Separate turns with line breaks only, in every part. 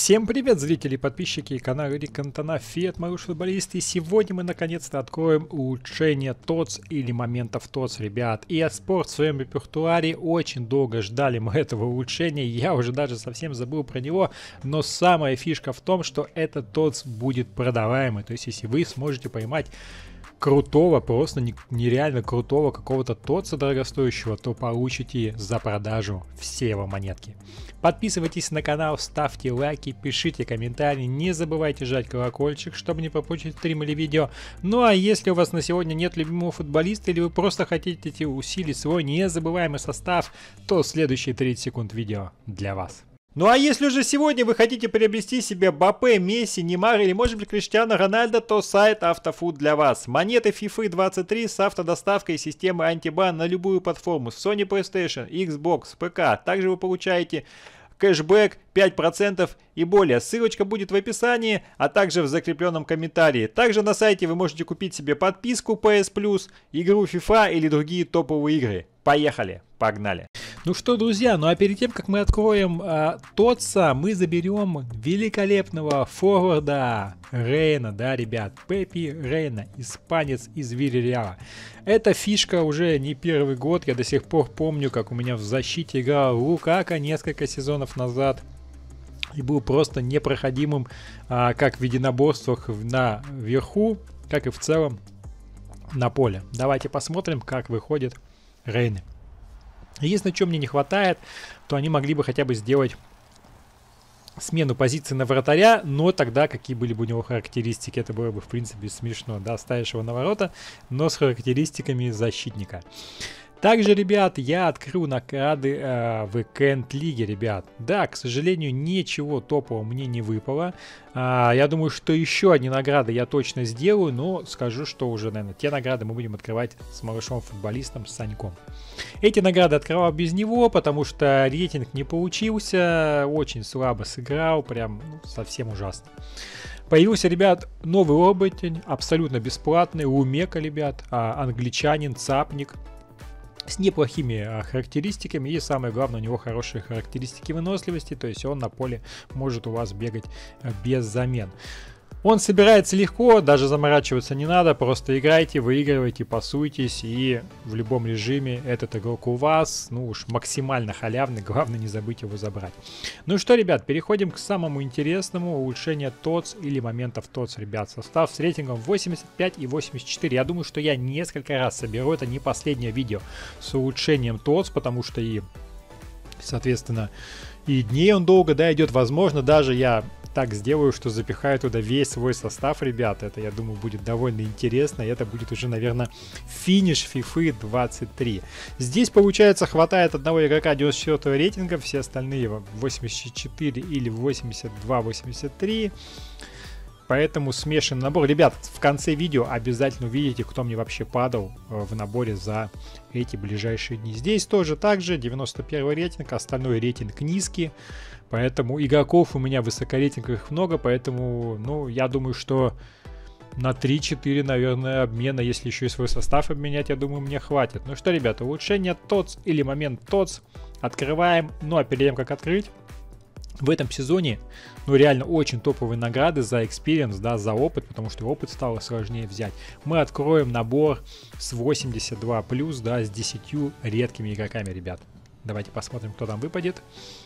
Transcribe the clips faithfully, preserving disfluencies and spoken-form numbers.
Всем привет, зрители и подписчики канала Рик Антона, Фиат Маруш футболист. И сегодня мы наконец-то откроем улучшение ТОЦ или моментов ТОЦ, ребят. И eSports в своем репертуаре очень долго ждали мы этого улучшения, я уже даже совсем забыл про него. Но самая фишка в том, что этот ТОЦ будет продаваемый. То есть если вы сможете поймать крутого, просто нереально крутого какого-то ТОЦа дорогостоящего, то получите за продажу все его монетки. Подписывайтесь на канал, ставьте лайки, пишите комментарии, не забывайте жать колокольчик, чтобы не пропустить стрим или видео. Ну а если у вас на сегодня нет любимого футболиста или вы просто хотите усилить свой незабываемый состав, то следующие тридцать секунд видео для вас. Ну а если уже сегодня вы хотите приобрести себе Мбаппе, Месси, Неймара или может быть Криштиану Рональдо, то сайт Автофут для вас. Монеты FIFA двадцать три с автодоставкой и системой антибан на любую платформу. Sony PlayStation, Xbox, ПК. Также вы получаете кэшбэк пять процентов и более. Ссылочка будет в описании, а также в закрепленном комментарии. Также на сайте вы можете купить себе подписку пи эс плюс, игру FIFA или другие топовые игры. Поехали, погнали. Ну что, друзья, ну а перед тем, как мы откроем э, ТОЦа, мы заберем великолепного форварда Рейна, да, ребят, Пепи Рейна, испанец из Вильярреала. Эта фишка уже не первый год, я до сих пор помню, как у меня в защите играл Лукако несколько сезонов назад. И был просто непроходимым а, как в единоборствах наверху, как и в целом на поле. Давайте посмотрим, как выходит Рейны. Если на чем мне не хватает, то они могли бы хотя бы сделать смену позиции на вратаря, но тогда какие были бы у него характеристики, это было бы в принципе смешно, да, ставишь его на ворота, но с характеристиками защитника. Также, ребят, я открыл награды э, в Weekend Лиге, ребят. Да, к сожалению, ничего топового мне не выпало. А, я думаю, что еще одни награды я точно сделаю, но скажу, что уже, наверное, те награды мы будем открывать с малышом-футболистом, с Саньком. Эти награды открывал без него, потому что рейтинг не получился, очень слабо сыграл, прям ну, совсем ужасно. Появился, ребят, новый оборотень, абсолютно бесплатный, Лумека, ребят, а, англичанин, цапник. С неплохими а, характеристиками и самое главное, у него хорошие характеристики выносливости, то есть он на поле может у вас бегать а, без замен. Он собирается легко, даже заморачиваться не надо, просто играйте, выигрывайте, пасуйтесь, и в любом режиме этот игрок у вас, ну уж максимально халявный, главное не забыть его забрать. Ну что, ребят, переходим к самому интересному, улучшение ТОЦ или моментов ТОЦ, ребят. Состав с рейтингом восемьдесят пять и восемьдесят четыре. Я думаю, что я несколько раз соберу, это не последнее видео с улучшением ТОЦ, потому что и, соответственно, и дней он долго, да, идет, возможно, даже я так сделаю, что запихаю туда весь свой состав, ребят. Это, я думаю, будет довольно интересно. И это будет уже, наверное, финиш FIFA двадцать три. Здесь, получается, хватает одного игрока девяносто четвёртого рейтинга. Все остальные восемьдесят четыре или восемьдесят два восемьдесят три. Поэтому смешанный набор. Ребят, в конце видео обязательно увидите, кто мне вообще падал в наборе за эти ближайшие дни. Здесь тоже так же, девяносто первый рейтинг, остальной рейтинг низкий. Поэтому игроков у меня высокорейтинговых много, поэтому, ну, я думаю, что на три-четыре, наверное, обмена, если еще и свой состав обменять, я думаю, мне хватит. Ну что, ребята, улучшение ТОЦ или момент ТОЦ открываем. Ну, а перед тем, как открыть, в этом сезоне, ну, реально очень топовые награды за experience, да, за опыт, потому что опыт стало сложнее взять. Мы откроем набор с восемьдесят два плюс, да, с десятью редкими игроками, ребят. Давайте посмотрим, кто там выпадет.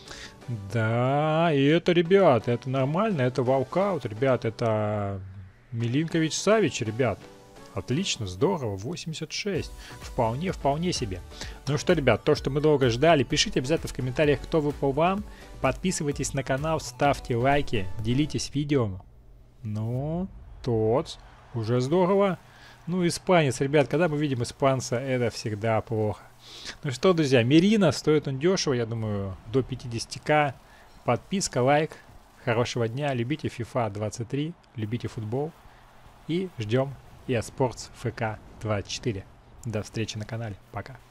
Да, и это, ребят, это нормально, это валкаут, ребят, это Милинкович Савич, ребят. Отлично, здорово, восемьдесят шесть. Вполне, вполне себе. Ну что, ребят, то, что мы долго ждали, пишите обязательно в комментариях, кто выпал вам. Подписывайтесь на канал, ставьте лайки, делитесь видео. Ну, ТОЦ, уже здорово. Ну, испанец, ребят, когда мы видим испанца, это всегда плохо. Ну что, друзья, Мерина, стоит он дешево, я думаю, до пятидесяти тысяч. Подписка, лайк. Хорошего дня, любите FIFA двадцать три, любите футбол. И ждем eSports эф ка двадцать четыре. До встречи на канале, пока.